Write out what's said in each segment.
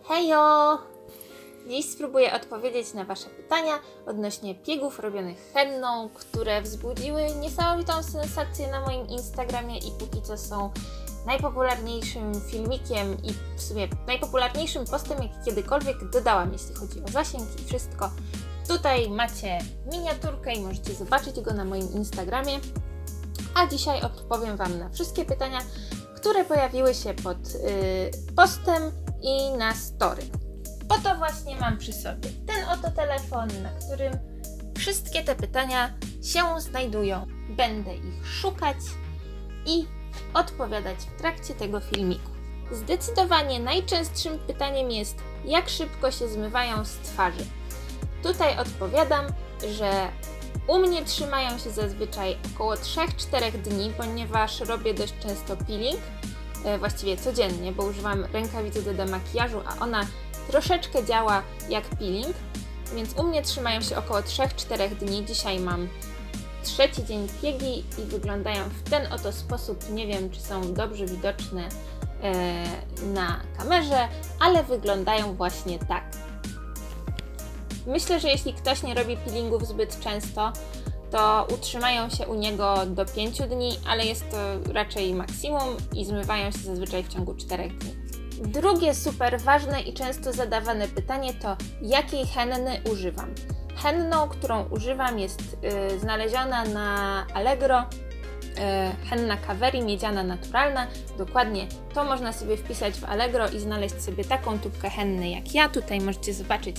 Hejo! Dziś spróbuję odpowiedzieć na Wasze pytania odnośnie piegów robionych henną, które wzbudziły niesamowitą sensację na moim Instagramie i póki co są najpopularniejszym filmikiem i w sumie najpopularniejszym postem, jaki kiedykolwiek dodałam, jeśli chodzi o zasięg i wszystko. Tutaj macie miniaturkę i możecie zobaczyć go na moim Instagramie. A dzisiaj odpowiem Wam na wszystkie pytania, które pojawiły się pod postem i na story. Po to właśnie mam przy sobie ten oto telefon, na którym wszystkie te pytania się znajdują. Będę ich szukać i odpowiadać w trakcie tego filmiku. Zdecydowanie najczęstszym pytaniem jest, jak szybko się zmywają z twarzy. Tutaj odpowiadam, że u mnie trzymają się zazwyczaj około 3-4 dni, ponieważ robię dość często peeling, właściwie codziennie, bo używam rękawicy do demakijażu, a ona troszeczkę działa jak peeling, więc u mnie trzymają się około 3-4 dni. Dzisiaj mam trzeci dzień piegi i wyglądają w ten oto sposób. Nie wiem, czy są dobrze widoczne na kamerze, ale wyglądają właśnie tak. Myślę, że jeśli ktoś nie robi peelingów zbyt często, to utrzymają się u niego do 5 dni, ale jest to raczej maksimum i zmywają się zazwyczaj w ciągu 4 dni. Drugie super ważne i często zadawane pytanie to, jakiej henny używam. Henną, którą używam, jest znaleziona na Allegro, henna Kaveri, miedziana naturalna. Dokładnie to można sobie wpisać w Allegro i znaleźć sobie taką tubkę henny jak ja. Tutaj możecie zobaczyć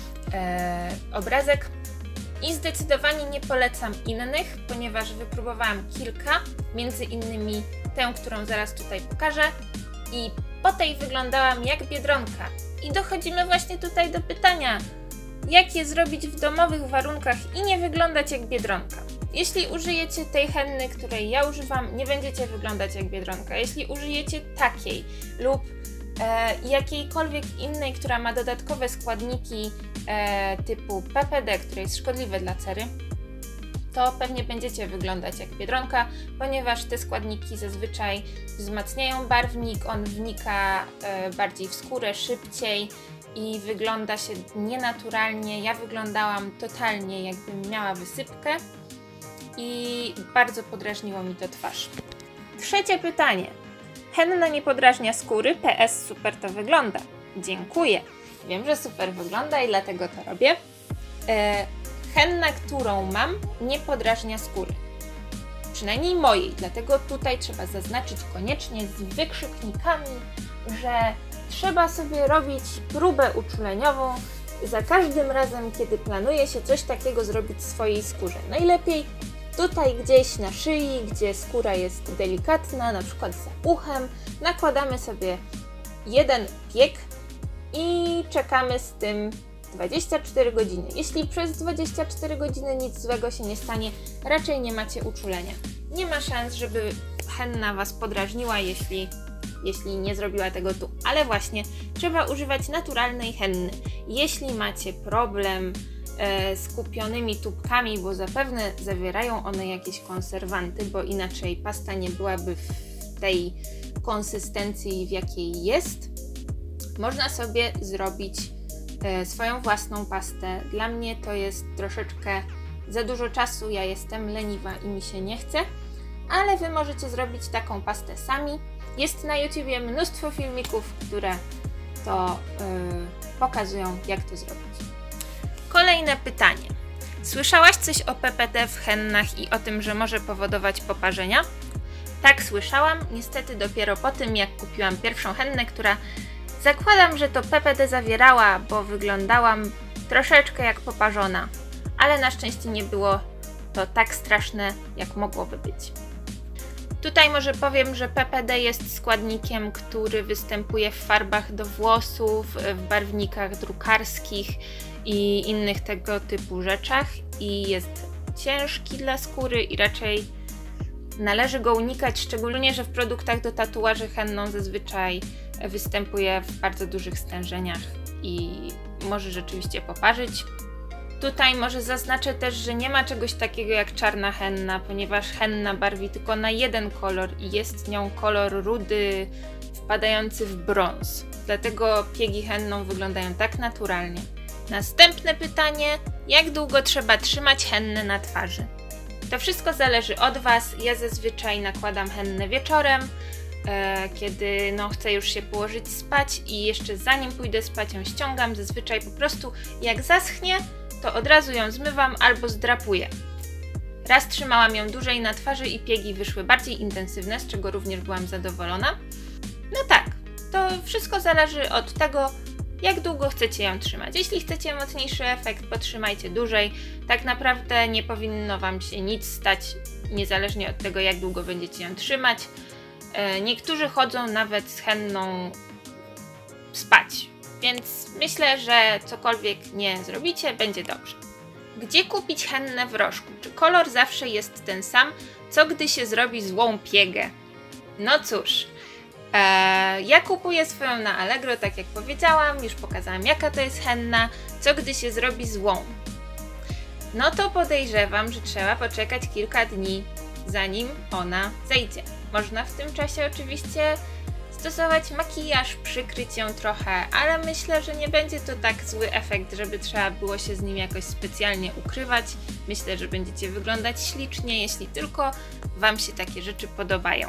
obrazek. I zdecydowanie nie polecam innych, ponieważ wypróbowałam kilka, między innymi tę, którą zaraz tutaj pokażę i po tej wyglądałam jak Biedronka. I dochodzimy właśnie tutaj do pytania, jak je zrobić w domowych warunkach i nie wyglądać jak Biedronka. Jeśli użyjecie tej henny, której ja używam, nie będziecie wyglądać jak Biedronka. Jeśli użyjecie takiej lub jakiejkolwiek innej, która ma dodatkowe składniki typu PPD, które jest szkodliwe dla cery, to pewnie będziecie wyglądać jak Biedronka, ponieważ te składniki zazwyczaj wzmacniają barwnik, on wnika bardziej w skórę, szybciej i wygląda się nienaturalnie. Ja wyglądałam totalnie, jakbym miała wysypkę i bardzo podrażniło mi to twarz. Trzecie pytanie. Henna nie podrażnia skóry, PS super to wygląda. Dziękuję. Wiem, że super wygląda i dlatego to robię. Henna, którą mam, nie podrażnia skóry. Przynajmniej mojej, dlatego tutaj trzeba zaznaczyć koniecznie z wykrzyknikami, że trzeba sobie robić próbę uczuleniową za każdym razem, kiedy planuje się coś takiego zrobić swojej skórze. Najlepiej tutaj gdzieś na szyi, gdzie skóra jest delikatna, na przykład za uchem, nakładamy sobie jeden pieg i czekamy z tym 24 godziny. Jeśli przez 24 godziny nic złego się nie stanie, raczej nie macie uczulenia. Nie ma szans, żeby henna Was podrażniła, jeśli nie zrobiła tego tu. Ale właśnie trzeba używać naturalnej henny. Jeśli macie problem z kupionymi tubkami, bo zapewne zawierają one jakieś konserwanty, bo inaczej pasta nie byłaby w tej konsystencji, w jakiej jest, można sobie zrobić swoją własną pastę. Dla mnie to jest troszeczkę za dużo czasu, ja jestem leniwa i mi się nie chce, ale Wy możecie zrobić taką pastę sami. Jest na YouTubie mnóstwo filmików, które to pokazują, jak to zrobić. Kolejne pytanie. Słyszałaś coś o PPD w hennach i o tym, że może powodować poparzenia? Tak, słyszałam. Niestety dopiero po tym, jak kupiłam pierwszą hennę, która zakładam, że to PPD zawierała, bo wyglądałam troszeczkę jak poparzona. Ale na szczęście nie było to tak straszne, jak mogłoby być. Tutaj może powiem, że PPD jest składnikiem, który występuje w farbach do włosów, w barwnikach drukarskich i innych tego typu rzeczach i jest ciężki dla skóry i raczej należy go unikać, szczególnie, że w produktach do tatuaży henną zazwyczaj występuje w bardzo dużych stężeniach i może rzeczywiście poparzyć. Tutaj może zaznaczę też, że nie ma czegoś takiego jak czarna henna, ponieważ henna barwi tylko na jeden kolor i jest nią kolor rudy wpadający w brąz. Dlatego piegi henną wyglądają tak naturalnie. Następne pytanie: jak długo trzeba trzymać hennę na twarzy? To wszystko zależy od Was. Ja zazwyczaj nakładam hennę wieczorem, kiedy chcę już się położyć spać i jeszcze zanim pójdę spać ją ściągam. Zazwyczaj po prostu jak zaschnie, to od razu ją zmywam albo zdrapuję. Raz trzymałam ją dłużej na twarzy i piegi wyszły bardziej intensywne, z czego również byłam zadowolona. No tak, to wszystko zależy od tego, jak długo chcecie ją trzymać. Jeśli chcecie mocniejszy efekt, potrzymajcie dłużej. Tak naprawdę nie powinno Wam się nic stać, niezależnie od tego, jak długo będziecie ją trzymać. Niektórzy chodzą nawet z henną spać, więc myślę, że cokolwiek nie zrobicie, będzie dobrze. Gdzie kupić hennę w rożku? Czy kolor zawsze jest ten sam, co gdy się zrobi złą piegę? No cóż, ja kupuję swoją na Allegro, tak jak powiedziałam, już pokazałam jaka to jest henna, co gdy się zrobi złą. No to podejrzewam, że trzeba poczekać kilka dni, zanim ona zejdzie. Można w tym czasie oczywiście stosować makijaż, przykryć ją trochę, ale myślę, że nie będzie to tak zły efekt, żeby trzeba było się z nim jakoś specjalnie ukrywać. Myślę, że będziecie wyglądać ślicznie, jeśli tylko Wam się takie rzeczy podobają.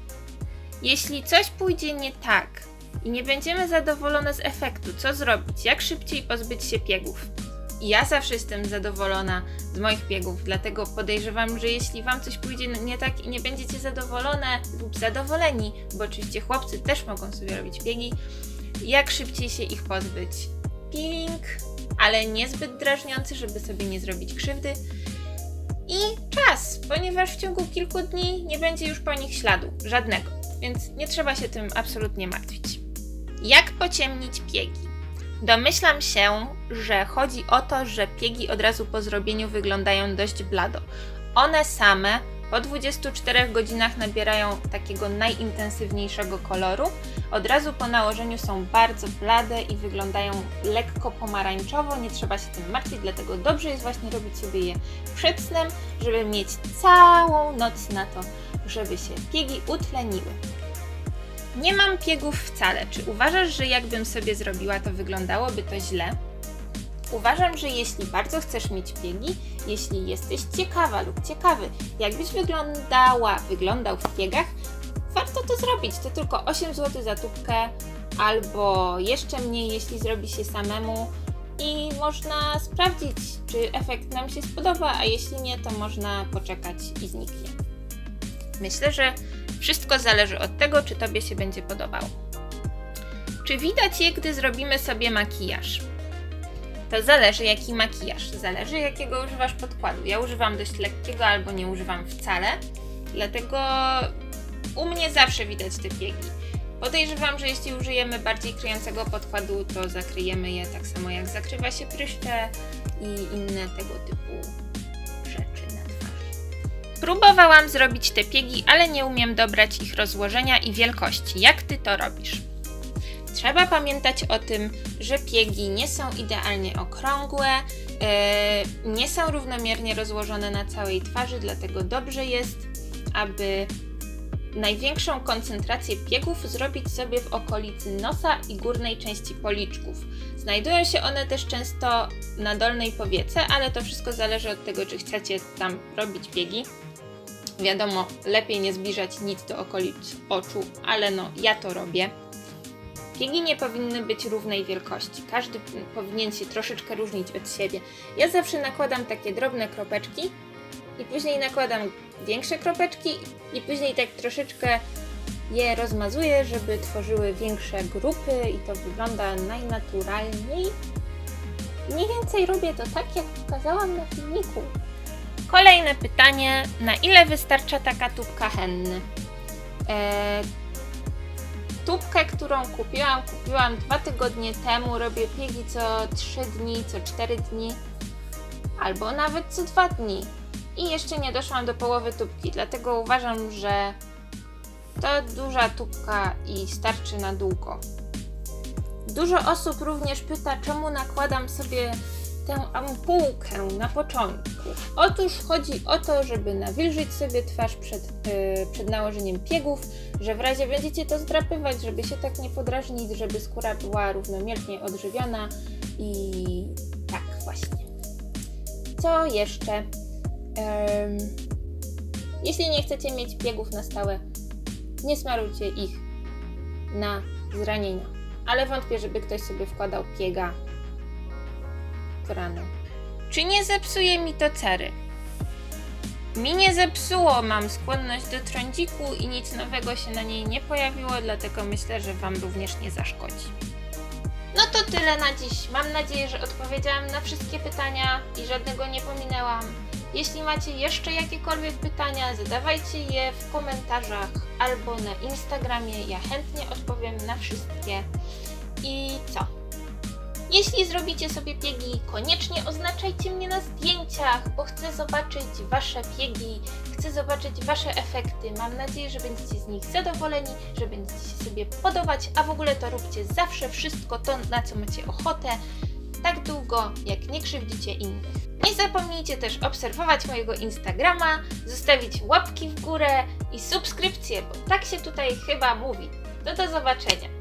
Jeśli coś pójdzie nie tak i nie będziemy zadowolone z efektu, co zrobić? Jak szybciej pozbyć się piegów? I ja zawsze jestem zadowolona z moich piegów, dlatego podejrzewam, że jeśli Wam coś pójdzie nie tak i nie będziecie zadowolone lub zadowoleni, bo oczywiście chłopcy też mogą sobie robić piegi, jak szybciej się ich pozbyć? Peeling, ale niezbyt drażniący, żeby sobie nie zrobić krzywdy. I czas, ponieważ w ciągu kilku dni nie będzie już po nich śladu, żadnego, więc nie trzeba się tym absolutnie martwić. Jak pociemnić piegi? Domyślam się, że chodzi o to, że piegi od razu po zrobieniu wyglądają dość blado. One same po 24 godzinach nabierają takiego najintensywniejszego koloru. Od razu po nałożeniu są bardzo blade i wyglądają lekko pomarańczowo, nie trzeba się tym martwić, dlatego dobrze jest właśnie robić sobie je przed snem, żeby mieć całą noc na to, żeby się piegi utleniły. Nie mam piegów wcale. Czy uważasz, że jakbym sobie zrobiła, to wyglądałoby to źle? Uważam, że jeśli bardzo chcesz mieć piegi, jeśli jesteś ciekawa lub ciekawy, jakbyś wyglądał w piegach, warto to zrobić. To tylko 8 zł za tubkę albo jeszcze mniej, jeśli zrobi się samemu i można sprawdzić, czy efekt nam się spodoba, a jeśli nie, to można poczekać i zniknie. Myślę, że wszystko zależy od tego, czy Tobie się będzie podobało. Czy widać je, gdy zrobimy sobie makijaż? To zależy jaki makijaż, zależy jakiego używasz podkładu. Ja używam dość lekkiego albo nie używam wcale, dlatego u mnie zawsze widać te piegi. Podejrzewam, że jeśli użyjemy bardziej kryjącego podkładu, to zakryjemy je tak samo jak zakrywa się pryszcze i inne tego typu rzeczy na twarzy. Próbowałam zrobić te piegi, ale nie umiem dobrać ich rozłożenia i wielkości. Jak Ty to robisz? Trzeba pamiętać o tym, że piegi nie są idealnie okrągłe, nie są równomiernie rozłożone na całej twarzy, dlatego dobrze jest, aby największą koncentrację piegów zrobić sobie w okolicy nosa i górnej części policzków. Znajdują się one też często na dolnej powiece, ale to wszystko zależy od tego, czy chcecie tam robić piegi. Wiadomo, lepiej nie zbliżać nic do okolic oczu, ale ja to robię. Piegi nie powinny być równej wielkości. Każdy powinien się troszeczkę różnić od siebie. Ja zawsze nakładam takie drobne kropeczki i później nakładam większe kropeczki i później tak troszeczkę je rozmazuję, żeby tworzyły większe grupy i to wygląda najnaturalniej. Mniej więcej robię to tak, jak pokazałam na filmiku. Kolejne pytanie. Na ile wystarcza taka tubka henny? Tubkę, którą kupiłam 2 tygodnie temu. Robię piegi co 3 dni, co 4 dni albo nawet co 2 dni. I jeszcze nie doszłam do połowy tubki, dlatego uważam, że to duża tubka i starczy na długo. Dużo osób również pyta, czemu nakładam sobie tę ampułkę na początku? Otóż chodzi o to, żeby nawilżyć sobie twarz przed nałożeniem piegów, że w razie będziecie to zdrapywać, żeby się tak nie podrażnić, żeby skóra była równomiernie odżywiona i tak właśnie. Co jeszcze? Jeśli nie chcecie mieć piegów na stałe, nie smarujcie ich na zranienia. Ale wątpię, żeby ktoś sobie wkładał piega w ranę. Czy nie zepsuje mi to cery? Mi nie zepsuło, mam skłonność do trądziku i nic nowego się na niej nie pojawiło, dlatego myślę, że Wam również nie zaszkodzi. No to tyle na dziś. Mam nadzieję, że odpowiedziałam na wszystkie pytania i żadnego nie pominęłam. Jeśli macie jeszcze jakiekolwiek pytania, zadawajcie je w komentarzach albo na Instagramie. Ja chętnie odpowiem na wszystkie. I co? Jeśli zrobicie sobie piegi, koniecznie oznaczajcie mnie na zdjęciach, bo chcę zobaczyć Wasze piegi, chcę zobaczyć Wasze efekty. Mam nadzieję, że będziecie z nich zadowoleni, że będziecie się sobie podobać, a w ogóle to róbcie zawsze wszystko to, na co macie ochotę, tak długo, jak nie krzywdzicie innych. Nie zapomnijcie też obserwować mojego Instagrama, zostawić łapki w górę i subskrypcję, bo tak się tutaj chyba mówi. Do zobaczenia!